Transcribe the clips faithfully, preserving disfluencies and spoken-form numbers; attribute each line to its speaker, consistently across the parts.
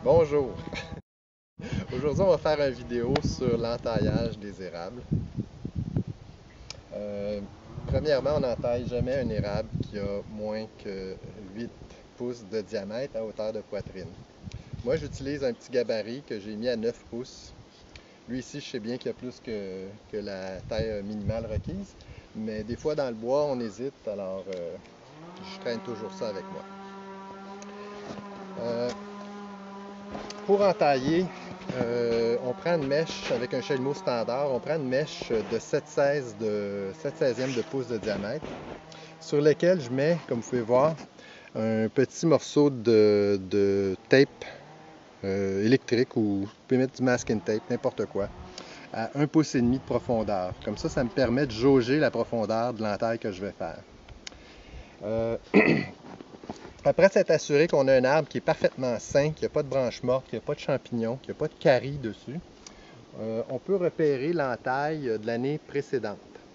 Speaker 1: Bonjour! Aujourd'hui, on va faire une vidéo sur l'entaillage des érables. Euh, premièrement, on n'entaille jamais un érable qui a moins que huit pouces de diamètre à hauteur de poitrine. Moi, j'utilise un petit gabarit que j'ai mis à neuf pouces. Lui ici, je sais bien qu'il y a plus que, que la taille minimale requise, mais des fois dans le bois, on hésite, alors euh, je traîne toujours ça avec moi. Euh, Pour entailler, euh, on prend une mèche avec un chalumeau standard. On prend une mèche de sept seizièmes de, sept seizièmes de pouce de diamètre sur lequel je mets, comme vous pouvez voir, un petit morceau de, de tape euh, électrique ou vous pouvez mettre du masking tape, n'importe quoi, à un pouce et demi de profondeur. Comme ça, ça me permet de jauger la profondeur de l'entaille que je vais faire. Euh, Après s'être assuré qu'on a un arbre qui est parfaitement sain, qu'il n'y a pas de branches mortes, qu'il n'y a pas de champignons, qu'il n'y a pas de caries dessus, euh, on peut repérer l'entaille de l'année précédente.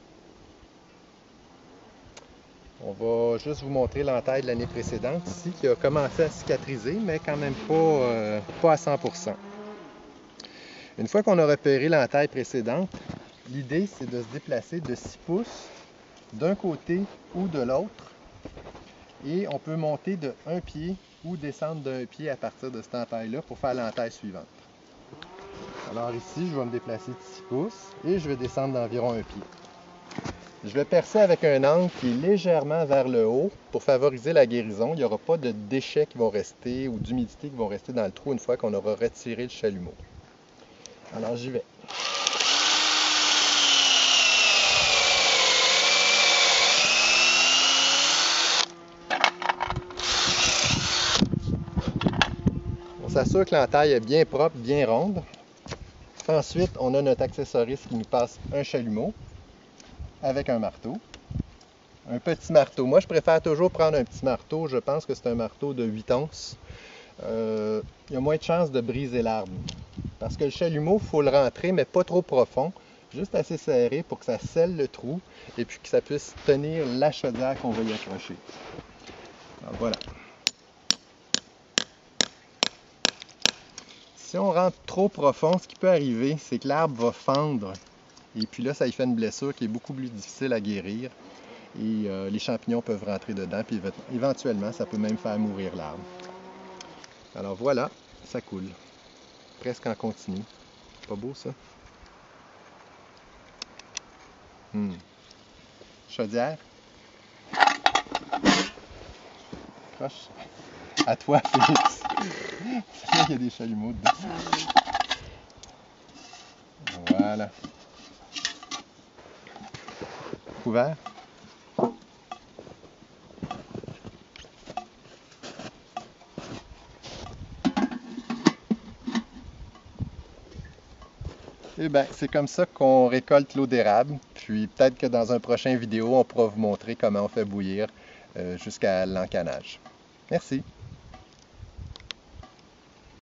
Speaker 1: On va juste vous montrer l'entaille de l'année précédente ici, qui a commencé à cicatriser, mais quand même pas, euh, pas à cent pour cent. Une fois qu'on a repéré l'entaille précédente, l'idée c'est de se déplacer de six pouces d'un côté ou de l'autre. Et on peut monter de un pied ou descendre d'un pied à partir de cette entaille-là pour faire l'entaille suivante. Alors ici, je vais me déplacer de six pouces et je vais descendre d'environ un pied. Je vais percer avec un angle qui est légèrement vers le haut pour favoriser la guérison. Il n'y aura pas de déchets qui vont rester ou d'humidité qui vont rester dans le trou une fois qu'on aura retiré le chalumeau. Alors j'y vais. On s'assure que l'entaille est bien propre, bien ronde. Ensuite, on a notre accessoriste qui nous passe un chalumeau avec un marteau. Un petit marteau. Moi, je préfère toujours prendre un petit marteau. Je pense que c'est un marteau de huit onces. Euh, il y a moins de chances de briser l'arbre. Parce que le chalumeau, il faut le rentrer, mais pas trop profond. Juste assez serré pour que ça scelle le trou et puis que ça puisse tenir la chaudière qu'on va y accrocher. Alors, voilà. Si on rentre trop profond, ce qui peut arriver, c'est que l'arbre va fendre. Et puis là, ça lui fait une blessure qui est beaucoup plus difficile à guérir. Et euh, les champignons peuvent rentrer dedans, puis éventuellement, ça peut même faire mourir l'arbre. Alors voilà, ça coule. Presque en continu. Pas beau, ça? Hmm. Chaudière? Croche. À toi, Félix. Il y a des chalumeaux dedans. Voilà. Couvert? Et bien, c'est comme ça qu'on récolte l'eau d'érable. Puis peut-être que dans un prochain vidéo, on pourra vous montrer comment on fait bouillir euh, jusqu'à l'encanage. Merci.